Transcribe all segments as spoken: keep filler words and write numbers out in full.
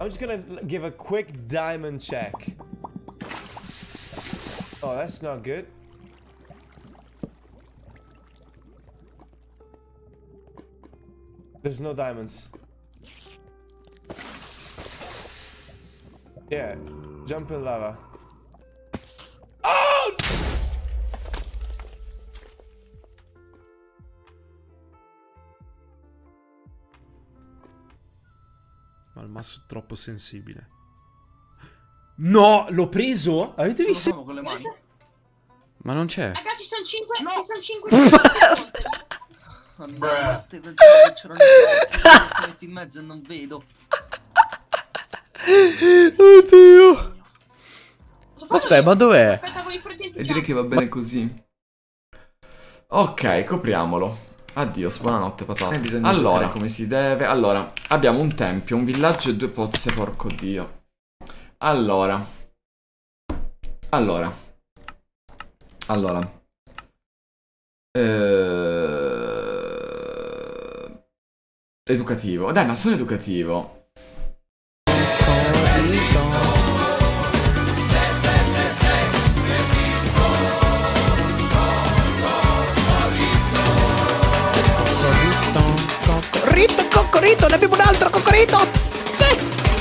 I'm just gonna give a quick diamond check. Oh, that's not good. There's no diamonds. Yeah, jump in lava. Oh! Ma il masso è troppo sensibile. No, l'ho preso? Avete visto? Con le mani. Ma non c'è. Raga, ci sono cinque. No. Ci sono cinque. Te pensavo che c'erano i metti in mezzo e non vedo. Oddio. Aspetta, ma dov'è? Aspetta, voi fratelli. E direi che va bene così. Ok, copriamolo. Addio, buonanotte patate. Allora, come si deve? Allora, abbiamo un tempio, un villaggio e due pozze, porco dio. Allora. Allora. Allora. Eh... Educativo. Dai, ma sono educativo. Cocorito, cocorito, ne abbiamo un altro cocorito! Sì!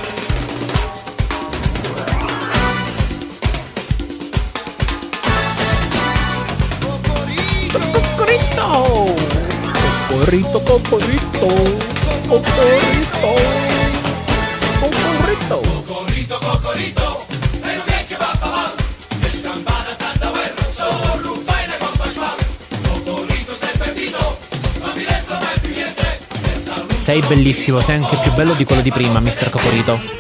Cocorito! Cocorito, cocorito! Cocorito! Cocorito! Cocorito, cocorito! E non è che va a mal! E scambata tanta guerra! Solo un fai una coppa schwa! Cocorito sei perdito! Non mi resta mai più niente! Sei bellissimo, sei anche più bello di quello di prima, mister Cocorito.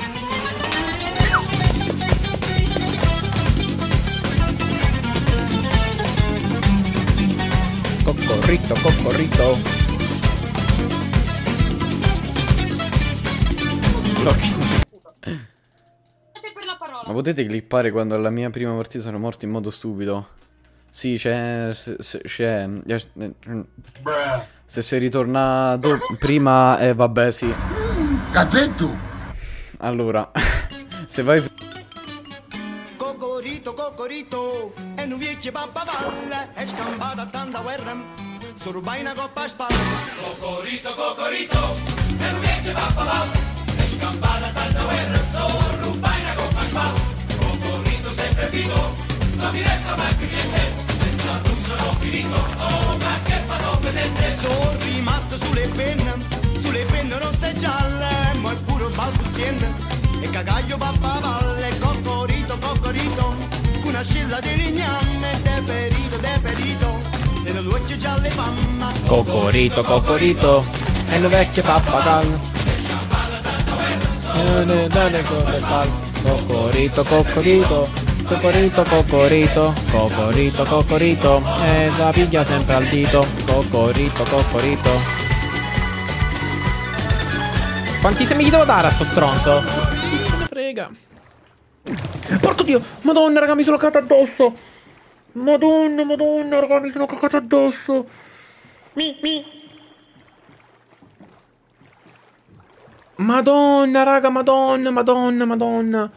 Cocorito, cocorito. Per la parola. Ma potete clippare quando alla mia prima partita sono morto in modo stupido? Sì, c'è... c'è... Se sei ritornato prima, eh vabbè, sì. Cazzetto! Allora, se vai... Cocorito, cocorito, e non viecchie pappavalle, è scampata tanta guerra, su rubai una coppa a spalla. Cocorito, cocorito, e non viecchie pappavalle, è scampata tanta guerra, su rubai una coppa a spalla. Cocorito sei perdito, non mi resta mai più niente, senza russo l'ho finito, oh ma che fatto vedete. Sono rimasto sulle penne, sulle penne rosse e gialle, ma è pure balbuziente, e cagaglio pappavalle, cocorito, cocorito, una scilla di ligname, deperito, deperito, e le luce gialle mamma. Cocorito, cocorito, e le vecchie pappagallo. Cocorito, cocorito, cocorito, cocorito, cocorito, cocorito, e la piglia sempre al dito. Cocorito, cocorito. Quanti semi gli devo dare a sto stronzo? Se ne frega. Porco dio, madonna raga, mi sono cagato addosso. Madonna, madonna raga, mi sono cagato addosso. Mi, mi. Madonna raga, madonna, madonna, madonna.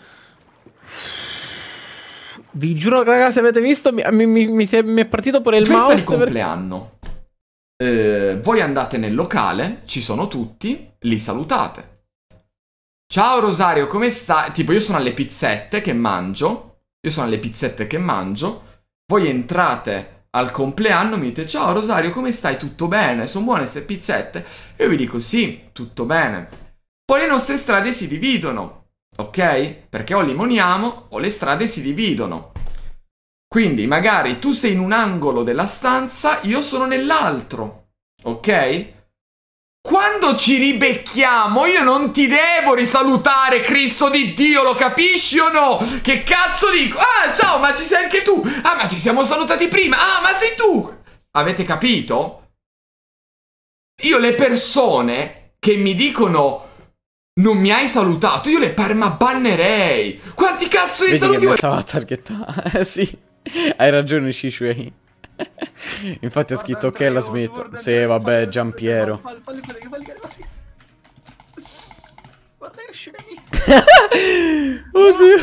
Vi giuro raga, se avete visto mi, mi, mi, mi, si è, mi è partito pure il Festa mouse di compleanno. Eh, voi andate nel locale, ci sono tutti, li salutate. Ciao Rosario, come stai? Tipo io sono alle pizzette che mangio. Io sono alle pizzette che mangio. Voi entrate al compleanno, mi dite ciao Rosario, come stai? Tutto bene? Sono buone queste pizzette? E io vi dico sì, tutto bene. Poi le nostre strade si dividono, ok? Perché o limoniamo o le strade si dividono. Quindi magari tu sei in un angolo della stanza, io sono nell'altro, ok? Quando ci ribecchiamo io non ti devo risalutare, Cristo di Dio, lo capisci o no? Che cazzo dico? Ah, ciao, ma ci sei anche tu? Ah, ma ci siamo salutati prima? Ah, ma sei tu? Avete capito? Io le persone che mi dicono non mi hai salutato, io le permabannerei. Quanti cazzo di Vedi saluti che vuoi? mi stava a targettare. Eh sì, hai ragione Shishui. Infatti ha scritto ok, la smetto. Sì, vabbè, Giampiero. Falli, falli, falli, falli, falli. Guarda che scemi. Oddio.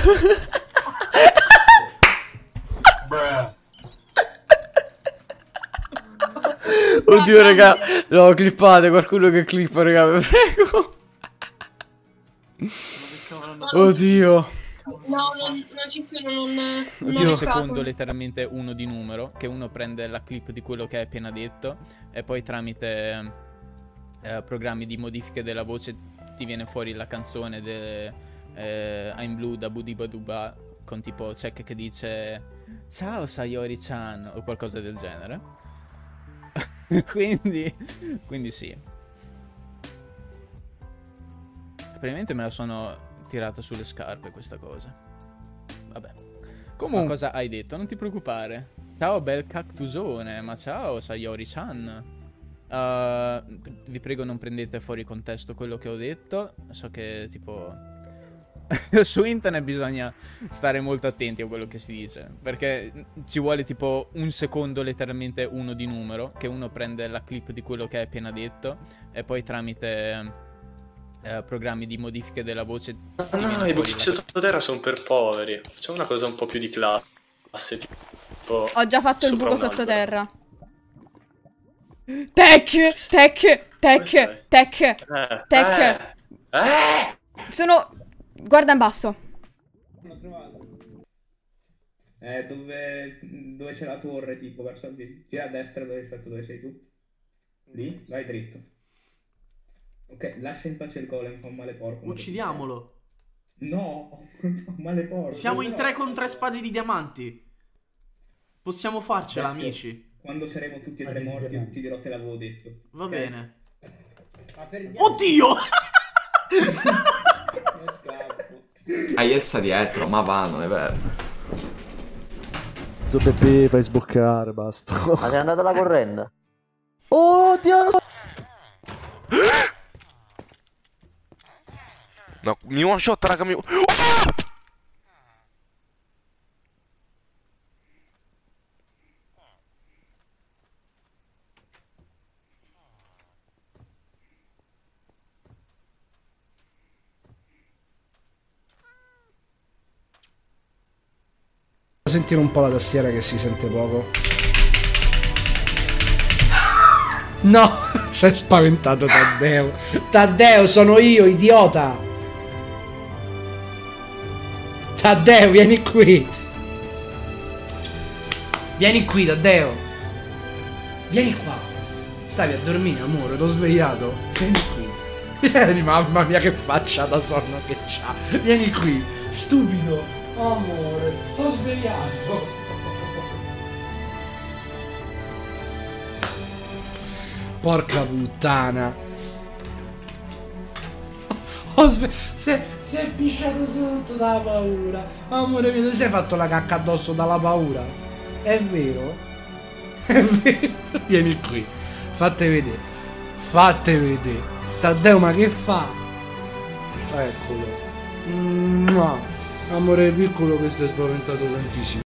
Oddio, raga. No, clippate. Qualcuno che clippa, raga, vi prego. Oddio. No, non, non ci sono, non, non Oddio. ho Secondo notato. letteralmente uno di numero, che uno prende la clip di quello che hai appena detto e poi tramite eh, programmi di modifiche della voce ti viene fuori la canzone de, eh, I'm Blue da Budibaduba con tipo check che dice ciao Sayori-chan o qualcosa del genere. quindi quindi sì, probabilmente me la sono tirata sulle scarpe questa cosa. Vabbè. Comunque, cosa hai detto? Non ti preoccupare. Ciao bel cactusone, ma ciao Sayori-chan. Uh, vi prego non prendete fuori contesto quello che ho detto. So che tipo su internet bisogna stare molto attenti a quello che si dice, perché ci vuole tipo un secondo letteralmente uno di numero, che uno prende la clip di quello che hai appena detto e poi tramite Eh, programmi di modifiche della voce. No, no, i buchi sottoterra sono per poveri. Facciamo una cosa un po' più di classe. Tipo. Ho già fatto il sopra buco un albero. sottoterra. Tech! Tech! Tech! Tech! Eh, Tech! eh, eh. Sono... Guarda in basso. Eh, dove, dove c'è la torre, tipo, verso il... Gira a destra dove, rispetto dove sei tu. Lì, vai dritto. Ok, lascia in pace il golem, fa un male porco. Uccidiamolo. No, fa un male porco. Siamo in No. tre con tre spade di diamanti. Possiamo farcela, Detto, amici. Quando saremo tutti e tre morti, ti dirò te l'avevo detto. Va Ok? bene. Oddio! Hai Elsa dietro, ma va, non è vero. Zoppepe, fai sboccare, basta. Ma sei andata la corrente? Oh, Dio! No, mi one shot, raga, mi... Sentire un po' la tastiera che si sente poco. No, si è spaventato Taddeo. Taddeo, sono io, idiota. Taddeo, vieni qui. Vieni qui, Taddeo. Vieni qua. Stavi a dormire, amore, t'ho svegliato. Vieni qui. Vieni, mamma mia, che faccia da sonno che c'ha. Vieni qui, stupido. Amore, t'ho svegliato. Porca puttana. Ho sve... Si è, si è pisciato sotto dalla paura. Amore mio, ti sei fatto la cacca addosso dalla paura? È vero? È vero? Vieni qui. Fate vedere. Fate vedere. Taddeo, ma che fa? Eccolo. Mua. Amore piccolo che si è spaventato tantissimo.